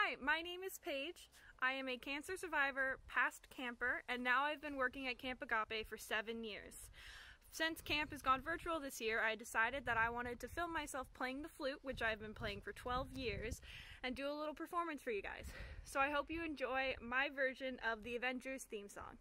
Hi, my name is Paige. I am a cancer survivor, past camper, and now I've been working at Camp Agape for 7 years. Since camp has gone virtual this year, I decided that I wanted to film myself playing the flute, which I've been playing for 12 years, and do a little performance for you guys. So I hope you enjoy my version of the Avengers theme song.